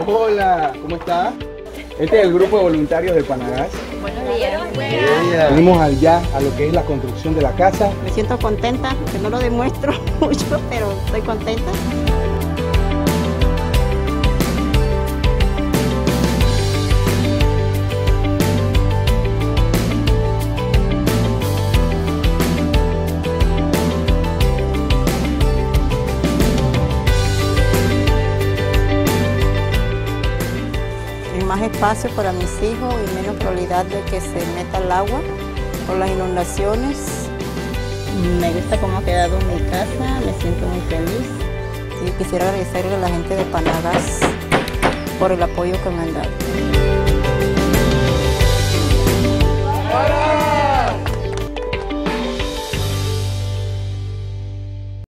Hola, ¿cómo está? Este es el grupo de voluntarios de Panagas. Buenos días. Venimos allá a lo que es la construcción de la casa. Me siento contenta, que no lo demuestro mucho, pero estoy contenta. Más espacio para mis hijos y menos probabilidad de que se meta el agua por las inundaciones. Me gusta cómo ha quedado mi casa, me siento muy feliz y quisiera agradecerle a la gente de Panagas por el apoyo que me han dado.